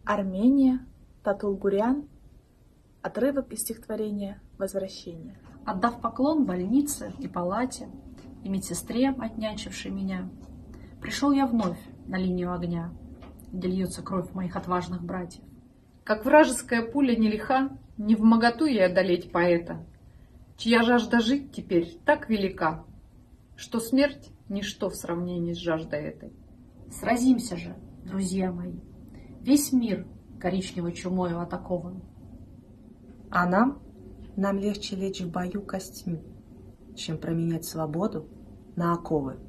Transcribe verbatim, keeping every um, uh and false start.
Армения, Татулгурян. Отрывок из стихотворения «Возвращение». Отдав поклон больнице и палате, и медсестре, отнячившей меня, пришел я вновь на линию огня, где льется кровь моих отважных братьев. Как вражеская пуля не лиха, не вмоготу ей одолеть поэта, чья жажда жить теперь так велика, что смерть — ничто в сравнении с жаждой этой. Сразимся же, друзья мои, весь мир коричневой чумою атакован. А нам, нам легче лечь в бою костьми, чем променять свободу на оковы.